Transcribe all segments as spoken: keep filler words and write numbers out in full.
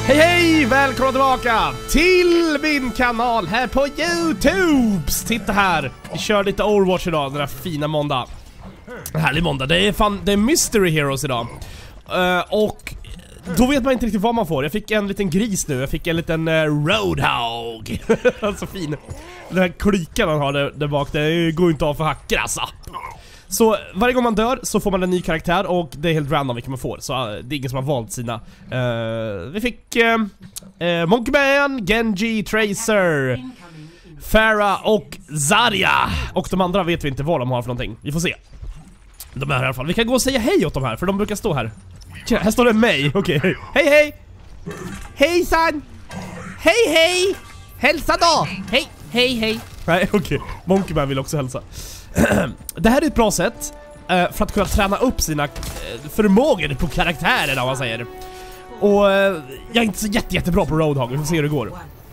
Hej hej! Välkomna tillbaka till min kanal här på YouTube. Titta här, vi kör lite Overwatch idag, den här fina måndag. Härlig måndag, det är fan, det är Mystery Heroes idag. uh, Och då vet man inte riktigt vad man får. Jag fick en liten gris nu, jag fick en liten uh, Roadhog. Så fin. Den här klykan han har där, där bak, det går inte av för hacker alltså. Så varje gång man dör så får man en ny karaktär och det är helt random vilken man får. Så uh, det är ingen som har valt sina. uh, Vi fick uh, uh, Monkeyman, Genji, Tracer, Pharah och Zarya. Och de andra vet vi inte vad de har för någonting. Vi får se. De är här i alla fall. Vi kan gå och säga hej åt dem här, för de brukar stå här. Tjena, här står det mig, okej. Okay. Hej hej! Hejsan! Hej hej! Hälsa då! Hej, hej hej! Nej, okej. Okay. Monkeyman vill också hälsa. Det här är ett bra sätt uh, för att kunna träna upp sina uh, förmågor på karaktärerna, om man säger. Och uh, jag är inte så jätte, jättebra på Roadhog, vi får se hur det går.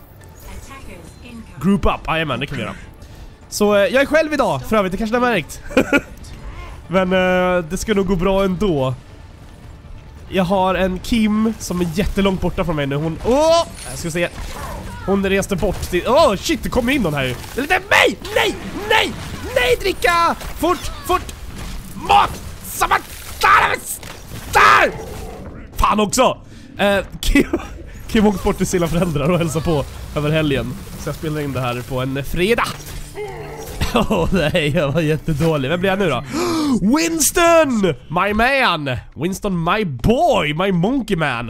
Group up, jajamän, det kan vi göra. Så uh, jag är själv idag, för övrigt, det kanske ni har märkt. Men uh, det ska nog gå bra ändå. Jag har en Kim som är jättelångt borta från mig nu. Hon, åh, oh, jag ska se. Hon reste bort till, åh oh, shit, det kommer in någon här. Det är lite mig, nej, nej. Nej, dricka! Fort, fort! Mat! Samma... Där! Fan också! Uh, Kim, Kim åkte bort till sina föräldrar och hälsade på över helgen. Så jag spelar in det här på en fredag. Åh oh, nej, jag var jättedålig. Vem blir jag nu då? Winston! My man! Winston, my boy! My monkey man!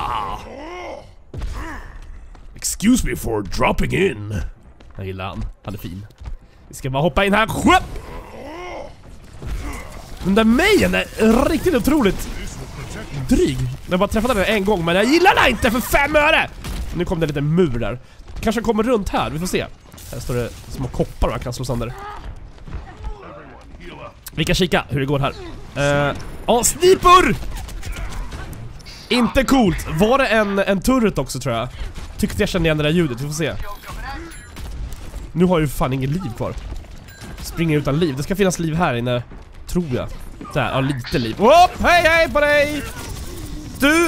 Excuse me for dropping in. Jag gillar han, han är fin. Vi ska bara hoppa in här. Den där mejen är riktigt otroligt dryg. Jag bara träffade den en gång, men jag gillar den inte för fem öre. Nu kom det en liten mur där. Kanske kommer runt här, vi får se. Här står det små koppar man kan slå sönder. Vi kan kika hur det går här. Ja, uh, oh, sniper! Inte coolt. Var det en, en turret också, tror jag? Tyckte jag kände igen det där ljudet, vi får se. Nu har jag ju fan ingen liv kvar. Springer utan liv. Det ska finnas liv här inne, tror jag. Där, ja, lite liv. Oh, hej hej på dig! Du!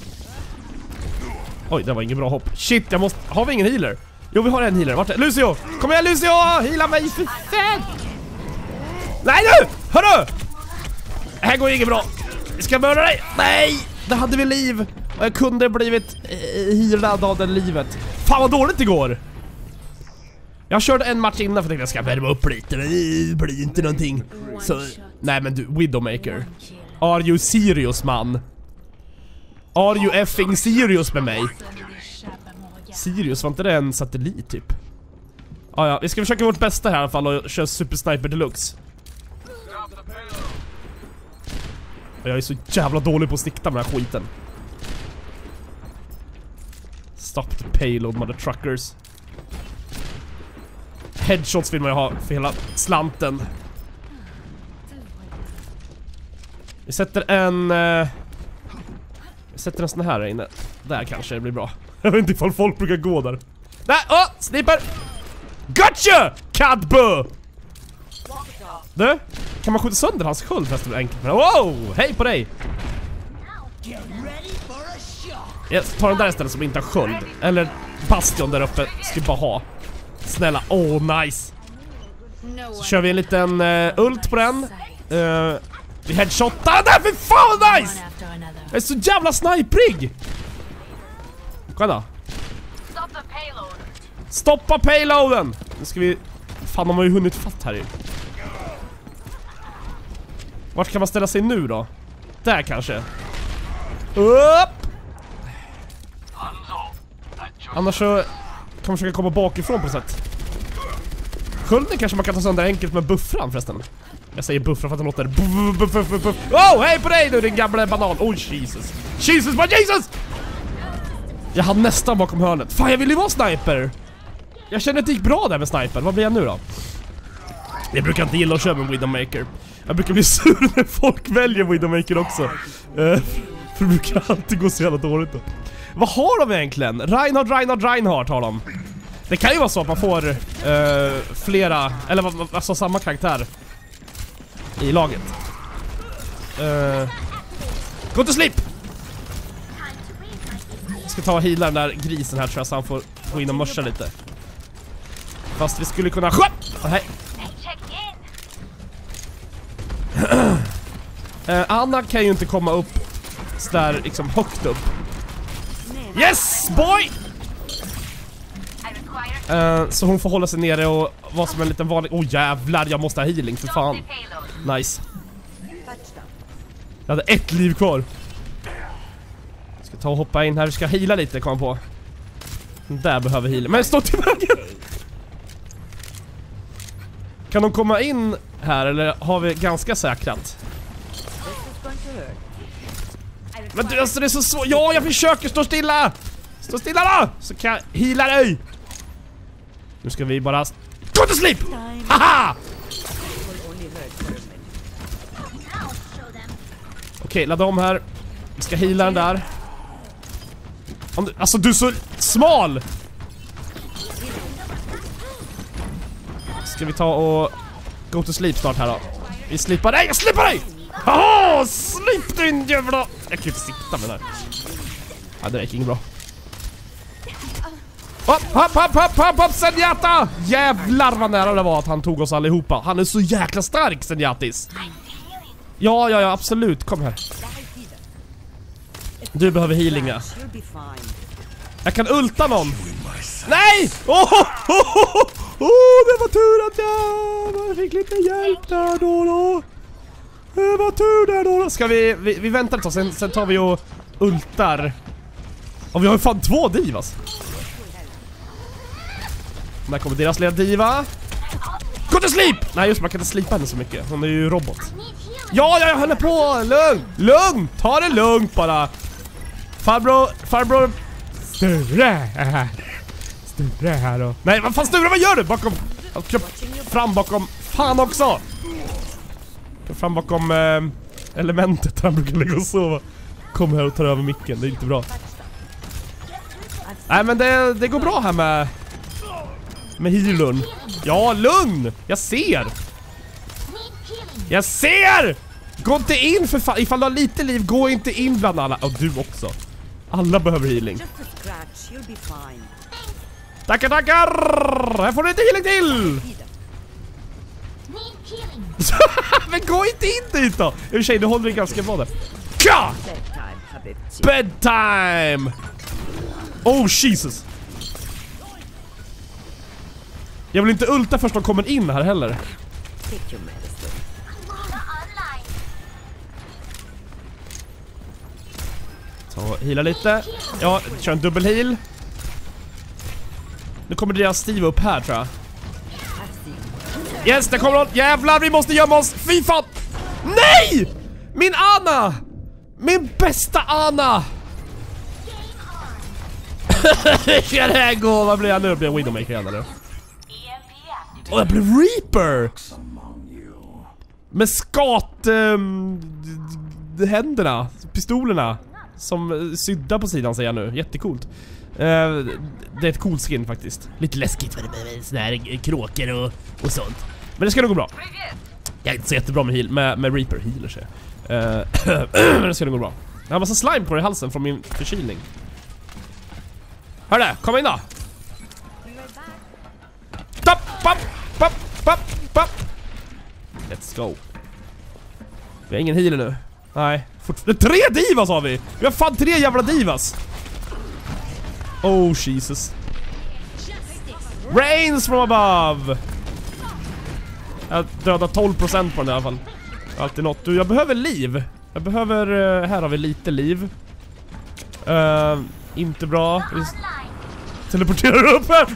Oj, det var ingen bra hopp. Shit, jag måste... Har vi ingen healer? Jo, vi har en healer. Vart är Lucio? Kom igen, Lucio! Heala mig för fan! Nej nu! Hörru! Det här går inget bra. Vi ska mörda dig. Nej! Där hade vi liv. Och jag kunde blivit eh, healad av det livet. Fan vad dåligt det går. Jag körde en match innan för att jag ska värma upp lite, men det blir inte någonting. Så, nej men du, Widowmaker. Are you serious, man? Are you effing serious med mig? Sirius, var inte det en satellit typ? Ah, ja, vi ska försöka vårt bästa här i alla fall och köra Super Sniper Deluxe. Jag är så jävla dålig på att stikta med den här skiten. Stop the payload, mother truckers. Headshots vill man ju ha för hela slanten. Vi sätter en uh, Vi sätter en sån här inne. Där kanske det blir bra. Jag vet inte ifall folk brukar gå där. Nej, åh, oh, sniper. Gotcha, Cadbu. Du, kan man skjuta sönder hans sköld förresten enkelt? Wow, hej på dig. Jag tar den där istället som inte har sköld. Eller bastion där uppe, ska bara ha. Snälla, oh nice. Så kör vi en liten uh, ult på den. uh, Vi headshotar där, för fan nice. Jag är så jävla sniperig. Kom då. Stoppa payloaden. Nu ska vi... Fan, de har ju hunnit fatt här ju. Vart kan man ställa sig nu då? Där kanske. Upp! Annars så kan man försöka komma bakifrån på något sätt. Skölden kanske man kan ta sönder enkelt med buffran förresten. Jag säger buffra för att den låter buff, buff, buff, buff, buff. Oh, hej på dig nu, din gamla banan. Oh, Jesus. Jesus, my Jesus! Jag hade nästan bakom hörnet. Fan, jag ville ju vara sniper. Jag känner att det gick bra där med sniper. Vad blir jag nu då? Jag brukar inte gilla att köra med Widowmaker. Jag brukar bli sur när folk väljer Widowmaker också. uh, För det brukar alltid gå så jävla dåligt då. Vad har de egentligen? Reinhardt, Reinhardt, Reinhardt har de. Det kan ju vara så att man får uh, flera, eller alltså samma karaktär i laget. uh, Go to sleep. ska ta och heala den där grisen här tror jag, så han får gå in och mörsa lite. Fast vi skulle kunna... Nej. uh, Anna kan ju inte komma upp så där liksom högt upp. Yes, boy! Uh, så hon får hålla sig nere och vara som en liten vanlig... Åh oh, jävlar, jag måste ha healing för fan. Nice. Jag hade ett liv kvar. Ska ta och hoppa in här, vi ska heala lite, kom på. Där behöver healing. Men stå till vägen! Kan de komma in här eller har vi ganska säkrat? Men du, alltså det är så svårt. Ja, jag försöker stå stilla. Stå stilla då, så kan jag heala dig. Nu ska vi bara gå till sleep. Haha! Okej, ladda om här. Vi ska heala den där. Alltså du är så smal. Ska vi ta och go to sleep snart här då. Vi slipar dig, jag slipar dig. Haha, slip din jävla. Jag kan inte sitta med den här. Ja, det räcker inget bra. Hopp, hopp, hopp, hopp, hopp, hopp, Zenyatta! Jävlar vad nära det var att han tog oss allihopa. Han är så jäkla stark, Zenyatis. Ja, ja, ja, absolut. Kom här. Du behöver healing, ja. Jag kan ulta någon. Nej! Åh, oh, oh, oh, oh, det var tur att jag, jag fick lite hjälp där då då. Det var tur där då då. Ska vi, vi, vi väntar ett tag, sen, sen tar vi och ultar. Och vi har ju fan två divas. Där kommer deras lilla diva. Gå till sleep! Nej just, man kan inte slipa henne så mycket. Hon är ju robot. Ja, jag håller på! Lugn! Lugn! Ta det lugnt bara. Farbror, farbror Sture Sture här då. Nej, vad fan Sture, vad gör du? Bakom, fram bakom, fan också. Fram bakom eh, elementet där han brukar ligga och sova. Kom här och tar över micken, det är inte bra. Nej men det, det går bra här med Med healern. Ja, lugn! Jag ser! Jag ser! Gå inte in för fan. Ifall du har lite liv, gå inte in bland alla. Och du också. Alla behöver healing. Tackar, tackar! Här får du lite healing till! Men gå inte in dit då! I och för sig, du håller det ganska bra där. Ka! Bedtime! Oh, Jesus! Jag vill inte ulta först de kommer in här heller. Så, heala lite. Ja, kör en dubbel heal. Nu kommer deras Steve upp här, tror jag. Yes, det kommer någon. Jävlar, vi måste gömma oss. Fy fan. Nej! Min Anna! Min bästa Anna! Ska det här gå? Vad blir jag nu? Blir jag Widowmaker igen, eller? Åh, oh, jag blev Reaper! Med skat... Um, händerna, pistolerna. Som sydda på sidan, säger jag nu. Jättecoolt. Uh, det är ett coolt skin faktiskt. Lite läskigt för det med sådana här kråkor och, och sånt. Men det ska nog gå bra. Jag är inte så jättebra med, heal, med, med Reaper healer, så. Uh, men det ska nog gå bra. Jag har massa slime på i halsen från min förkylning. Hör det, kom in då. Pop, pop, pop, pop, pop. Let's go. Vi har ingen healer nu. Nej, fort- tre divas har vi. Vi har fan tre jävla divas. Oh Jesus. Rains from above. Jag dödar tolv procent på den i alla fall. Alltid något. Du, jag behöver liv. Jag behöver, uh, här har vi lite liv. uh, Inte bra. Vi teleporterar upp här.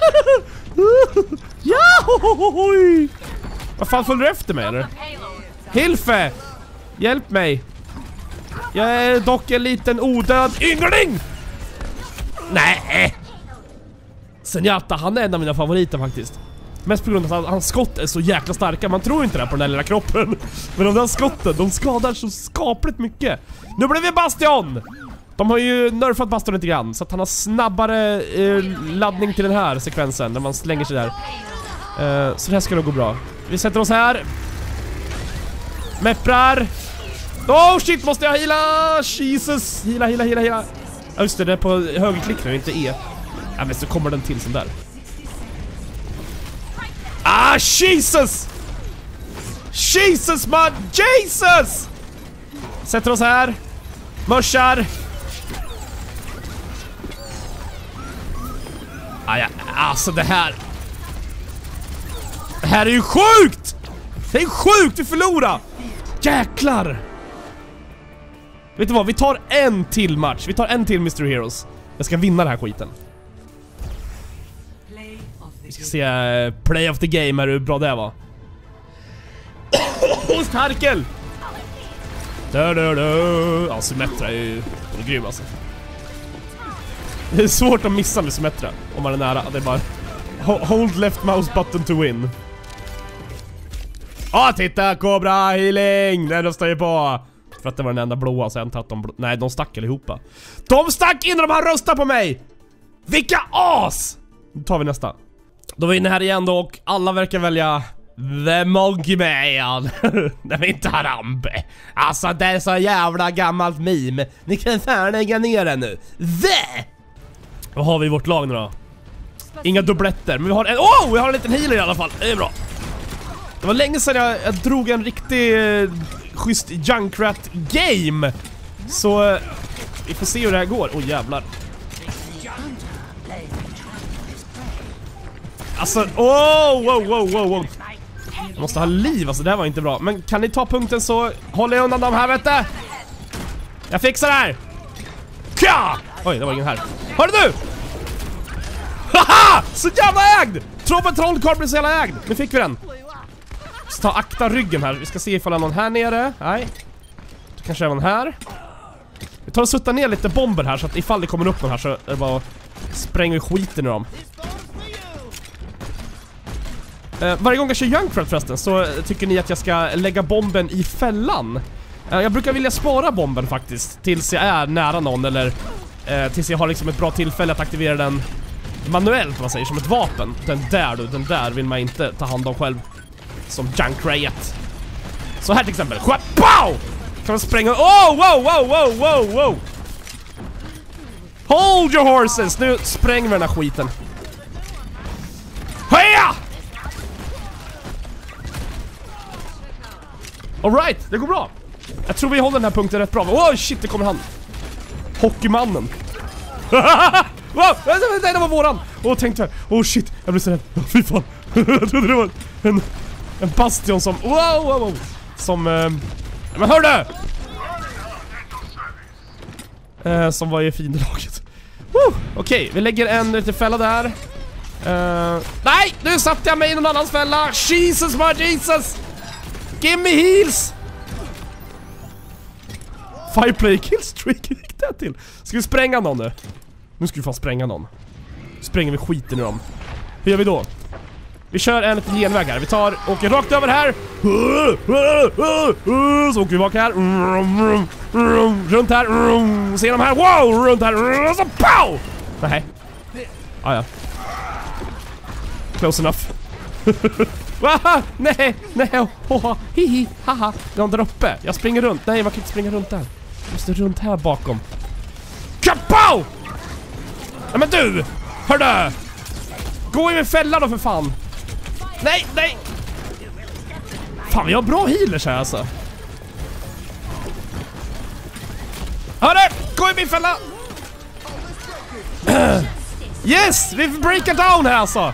Jahohohoj! Vad fan följer du efter mig, eller? Hilfe! Hjälp mig! Jag är dock en liten odöd yngling! Nej! Zenyatta, han är en av mina favoriter faktiskt. Mest på grund av att hans skott är så jäkla starka. Man tror inte det på den där lilla kroppen. Men de där skotten, de skadar så skapligt mycket. Nu blir vi Bastion! De har ju nerfat Bastion lite grann, så att han har snabbare eh, laddning till den här sekvensen när man slänger sig där. Eh, så det här ska nog gå bra. Vi sätter oss här. Mepprar. Oh shit, måste jag heala? Jesus, heala, heala, heala, heala. Ja, just det, det är på högerklick nu, inte E. Ja, men så kommer den till sån där. Ah, Jesus! Jesus, man! Jesus! Sätter oss här. Mörsar. Ah, ja, alltså det här. Det här är ju sjukt! Det är sjukt, vi förlorar! Jäklar! Vet du vad, vi tar en till match. Vi tar en till Mystery Heroes. Jag ska vinna den här skiten. Vi ska se uh, Play of the Game, är hur bra det var. Ostarkel! Da, da, da. Ja, Symmetra är ju är grym alltså. Det är svårt att missa med Symmetra om man är nära. Det är bara hold left mouse button to win. Ah, titta, Cobra healing. Den röstar ju på. För att det var den enda blåa, sen att de blå... Nej, de stack allihopa. De stack in och de har röstat på mig. Vilka as! Då tar vi nästa. Då är vi inne här igen då och alla verkar välja The Monkey Man. Det är inte Harambe. Alltså det är så jävla gammalt meme. Ni kan fan lägga ner den nu. The! Vad har vi i vårt lag nu då? Inga dubbletter, men vi har en... Åh, oh, vi har en liten healer i alla fall. Det är bra. Det var länge sedan jag, jag drog en riktig eh, schysst Junkrat game. Så eh, vi får se hur det här går. Åh, oh, jävlar. Alltså, oh, wow, wow, wow, wow. Jag måste ha liv, alltså det här var inte bra. Men kan ni ta punkten så håller jag undan dem här, vet du. Jag fixar det här. Kja! Oj, det var ingen här. Hörru du! Haha! Så jävla ägd! Trobben Trollkarl blir så jävla ägd. Nu fick vi den. Så ta akta ryggen här. Vi ska se ifall det är någon här nere. Nej. Det kanske är någon här. Vi tar och suttar ner lite bomber här så att ifall det kommer upp någon här så är det bara spränger vi skiten ur dem. Uh, varje gång jag kör Junkrat förresten så tycker ni att jag ska lägga bomben i fällan. Uh, jag brukar vilja spara bomben faktiskt tills jag är nära någon eller uh, tills jag har liksom ett bra tillfälle att aktivera den manuellt, vad man säger, som ett vapen. Den där då, den där vill man inte ta hand om själv som Junkrat. Så här till exempel. Pow! Kan man spränga... Oh, wow, wow, wow, wow, wow. Hold your horses! Nu spränger vi den här skiten. Heja! All right, det går bra. Jag tror vi håller den här punkten rätt bra. Oh shit, det kommer han. Hockeymannen. Wow, nej, det var våran. Åh, oh, tänkte jag. Åh oh, shit, jag blev så rädd. Oh, fy fan. Jag trodde det var en, en bastion som... Wow, wow, wow. Som... Eh, men hör du! Eh, som var i fiendelaget. Okej, okay, vi lägger en liten fälla där. Eh, nej, nu satte jag mig i någon annans fälla. Jesus, my Jesus. Give me heals. Fireplay killstreak gick det till. Ska vi spränga någon nu? Nu ska vi fan spränga någon. Spränger vi skiten ur dem. Hur gör vi då? Vi kör en liten genväg här. Vi tar, åker rakt över här. Så åker vi bak här. Runt här. Ser de här. Wow, runt här. Så pow! Nej. Ah, ja. Close enough. Waha, nej, nej, oh, hihi, haha. De där uppe. Jag springer runt. Nej, man kan inte springa runt där. Jag måste runt här bakom. Kapow! Nej, men du! Hördu! Gå i min fälla då för fan. Nej, nej. Fan, vi har bra healers här alltså. Hörru! Gå i min fälla! Yes! Vi breakar down här alltså.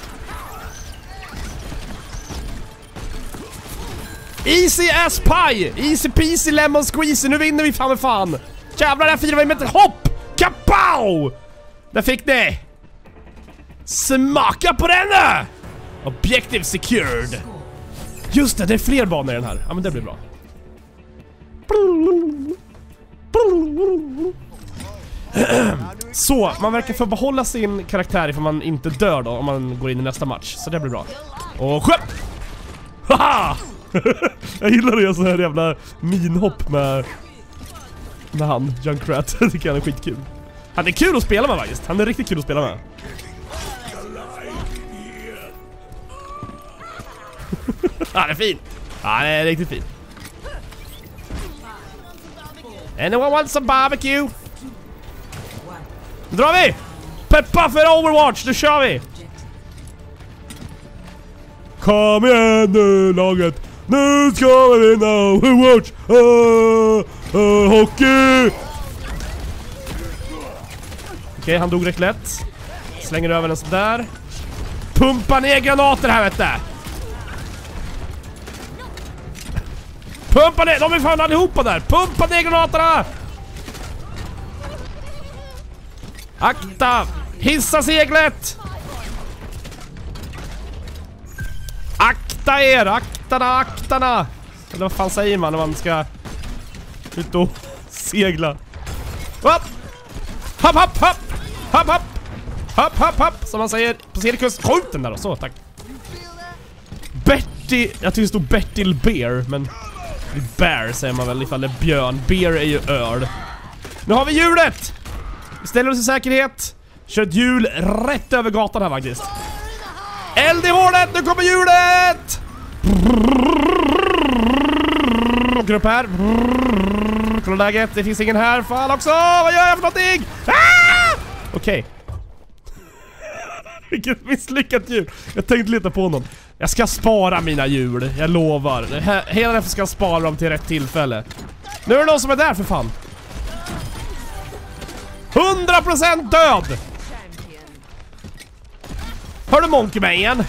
Easy as pie! Easy peasy lemon squeezy. Nu vinner vi fan med fan. Jävlar, där firar vi med ett hopp! Kapow! Där fick ni. Smaka på den nu! Objective secured. Just det, det är fler banor i den här. Ja, men det blir bra. Så, man verkar få behålla sin karaktär ifall man inte dör då, om man går in i nästa match. Så det blir bra. Och sköp! Haha! Jag gillar det, så här jävla minhopp med med han, Junkrat. Det tycker jag är skitkul. Han är kul att spela med faktiskt. Han är riktigt kul att spela med. Ja, det är fin. Ja, det är riktigt fin. Anyone wants some barbecue? Nu drar vi! Peppa för Overwatch, nu kör vi! Kom igen nu laget! Nu ska vi vinna Overwatch! Uh, uh, hockey! Okej, okay, han dog rätt lätt. Slänger över den sådär. Pumpa ner granater här, vet du! Pumpa ner! De är fan allihopa där! Pumpa ner granaterna! Akta! Hissa seglet! Akta er! Aktarna, aktarna! Eller vad fan säger man när man ska ut och segla? Hopp! Hopp, hopp, hopp! Hopp, hopp! Hopp, hopp, hopp! Som man säger på cirkus. Skjut den där då, så, tack. Betty... Jag tycker det stod Bertil Bear, men... Bear säger man väl ifall det är björn. Bear är ju öl. Nu har vi hjulet! Vi ställer oss i säkerhet. Kör ett hjul rätt över gatan här faktiskt. Eld i hålet, nu kommer hjulet! Åker upp här. Kolla läget, det finns ingen här. Fan också, vad gör jag för någonting? Ah! Okej. Okay. Vilket misslyckat hjul. Jag tänkte lite på någon. Jag ska spara mina hjul, jag lovar. Hela därför ska jag spara dem till rätt tillfälle. Nu är det någon som är där för fan. hundra procent död! Hör du Monkey Man igen?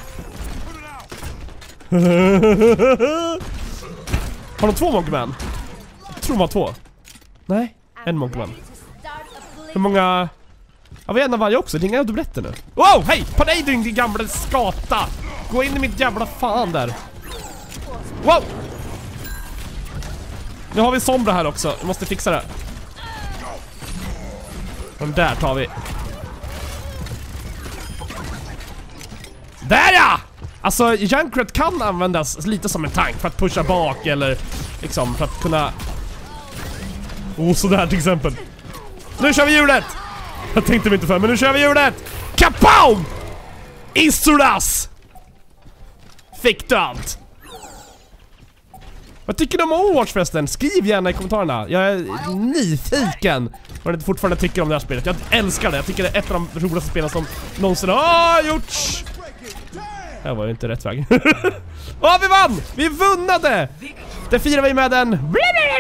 Har de två Monkey Man? Jag tror de har två. Nej, en Monkey Man. Hur många... Ja, vi är en av varje också, det är inga dubbletter nu. Wow, hej! På dig din, din gamla skata! Gå in i mitt jävla fan där. Wow! Nu har vi Sombra här också, vi måste fixa det. Den där tar vi. Där ja! Alltså, Junkrat kan användas lite som en tank för att pusha bak eller liksom för att kunna... Oh, sådär till exempel. Nu kör vi hjulet! Jag tänkte mig inte för, men nu kör vi hjulet! Kapow! Isuras! Fick du allt? Vad tycker du om Overwatch förresten? Skriv gärna i kommentarerna. Jag är nyfiken vad ni fortfarande tycker om det här spelet. Jag älskar det. Jag tycker det är ett av de roligaste spelen som någonsin har gjorts. Det var ju inte rätt väg. Åh, vi vann! Vi vunnade! Det firar vi med en...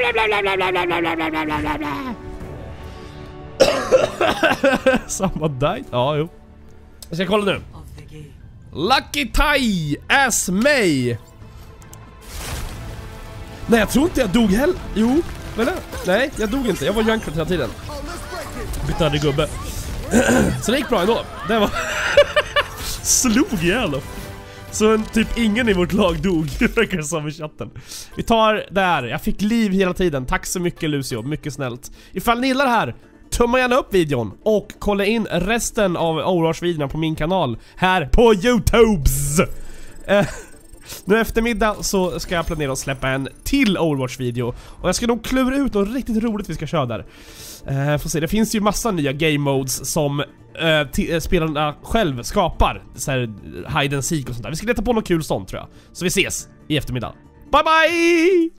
Samma dag. Ja, jo. Jag ska kolla nu. Lucky Tie as May. Nej, jag tror inte jag dog heller. Jo, eller? Nej, jag dog inte. Jag var Junkrat hela tiden. Bytte gubbe. Så det gick bra ändå. Det var... Slog ihjäl. Så typ ingen i vårt lag dog. Verkar som i chatten. Vi tar där. Jag fick liv hela tiden. Tack så mycket Lucio. Mycket snällt. Ifall ni gillar det här, tumma gärna upp videon. Och kolla in resten av Overwatch-videorna på min kanal. Här på YouTubes. Eh... Nu eftermiddag så ska jag planera att släppa en till Overwatch-video. Och jag ska nog klura ut något riktigt roligt vi ska köra där. uh, Får se, det finns ju massa nya game modes som uh, spelarna själv skapar. Så här, hide and seek och sånt där. Vi ska leta på något kul sånt tror jag. Så vi ses i eftermiddag. Bye bye!